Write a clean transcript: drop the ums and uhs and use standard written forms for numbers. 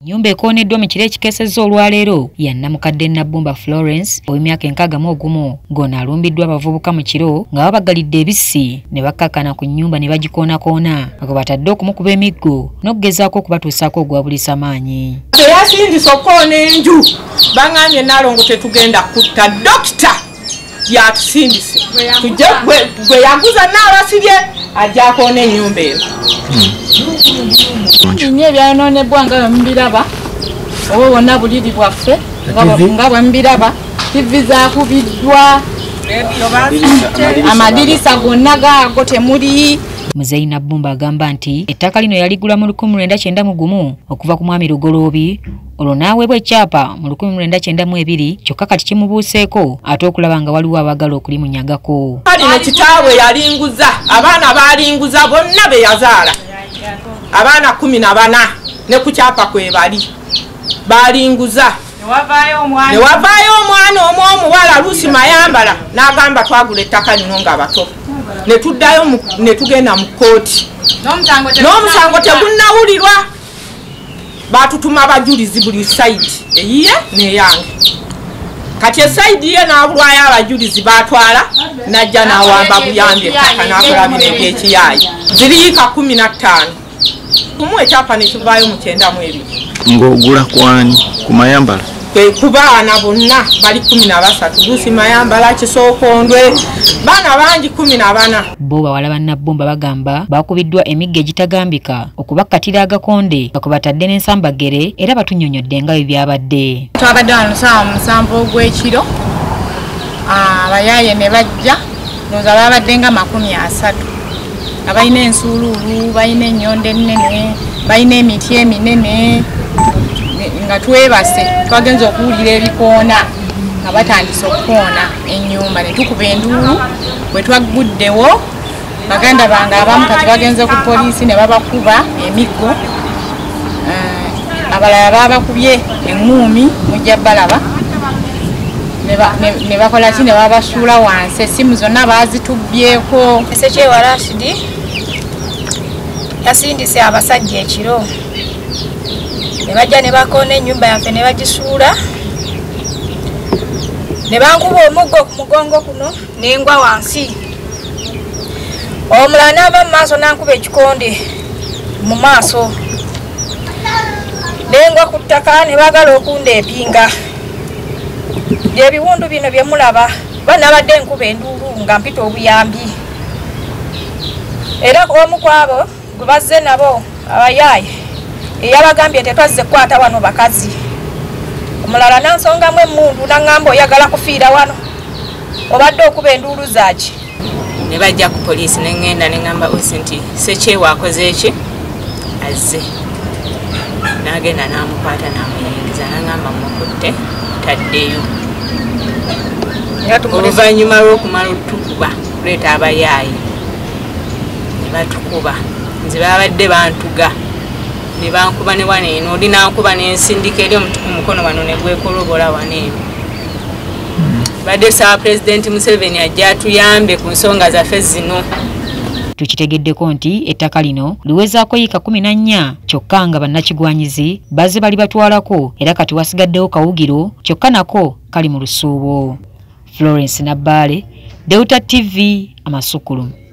Nyumba ekoneddwa mu kiro ekikesezza olwaleero ya Namukadde Nabumba Florence ow'emyaka 61 ng'ono alumbiddwa abavubuka mu kiro nga babagalidde ebissi ne bakkakana ku nnyumba ne bagikoona-koona nga batadde okumukuba emiggo n'okgezaako okubatuusaako ogwabulisa maanyi. Teyasindise okkoona enju baŋŋambye Nalongo tetugenda kutta dokita yatusindise tujja gwe yaguza n'abasibye ajja akoona ennyumba eno. Nye byanoonebwa nga mbiraba oba wonna buliri bwaffe nga bwembiraba TV zaakubiddwa amadirisa gonna gaago temuli. Muzeyi Nabumba agamba nti ettaka lino yaligula mu 1991 okuva ku mwami Lugoloobi olwo n'aweebwa ekyapa mu 1992 kyokka kati kimubuuseeko ate okulaba nga waliwo abagala okulimunyagako. Alina kitaawe yalinguza abaana balinguza bonna be yazaala abaana 14 ne ku kyapa kwe bali balinguza ne wavaayo omwana omuwala Lucy Mayambala n'agamba twagula ettaka lino nga bato ne tuddayo ne tugenda mu kkooti n'omusango tegunnawulirwa batutuma abajulizi buli sayidi eyiye neyange kati esayidi ye n'abulwayo abajulizi batwala najja n'awamba buyambi ettaka n'akolabira ebyekiyaayi ziriika 15 kumu ekyapa nekivaayo mu 92. Ng'ogula kwani ku Mayambala? Ku baana bonna bali 13 Lucy Mayambala Kisookondwe baana bangi 14. Bo bawala ba Nabumba bagamba bakubiddwa emigga egitagambika okubakkatira agakonde nga batadde n'ensambagere era batunnyonnyodde nga byabadde. Twabadde wano ssaawa 7 ogw'ekiro abayaaye ne bajja ndowooza babadde nga 30 abalina ensuuluulu balina ennyonde ennene balina emiti eminene nga twebase twagenza okuwulira ebikoona nga batandise okukoona ennyumba ne tukuba enduulu bwe twaguddewo baganda bange abamu kati bagenze ku poliisi ne babakuba emiggo abalala babakubye eŋŋuumi mujja balaba ne bakola ki ne babasuula wansi essimu zonna baazitubbyeko. Sekyewa Rashidi yasindise abasajja ekiro ne bajja ne bakoona ennyumba yaffe ne bagisuula ne bankuba omuggo ku mugongo kuno n'engwa wansi omulala n'ava mu maaso n'ankuba ekikonde mu maaso n'engwa ku ttaka ne baagala okundeepinga. Ebiwundu bino bye mulaba banabadde enkuba enduulu nga mpita obuyambi era omu ku abo gwe bazze nabo abayaaye eyabagambye tetwazze kukwata wano bakazi omulala nansongamu emmundu naŋŋamba oyagala kufiira wano obadde okuba enduulu zaaki. Ne bajja ku poliisi ne ŋŋenda ne ŋŋamba osi nti Sekyewa akoze ki azze n'agenda n'amukwata n'amuyingiza n'aŋŋamba mukutte taddeyo. Oluvannyuma lw'okumala otukuba kuleeta abayaaye ne batukuba nze babadde bantuga ne bankuba ne wano eno oli nankuba n'ensindika eri omukono wano ne gwekolobola wano eno. Badde Ssaaba Pulezidenti Museveni ajja atuyambe ku nsonga zaffe zino. Tukitegeddeko nti ettaka lino liwezaako yiika 14 kyokka nga bannakigwanyizi bazze bali batwalako era kati wasigaddewo kawugiro kyokka nako kali mu lusuubo. Florence Nabale, Delta TV, Amasukulu.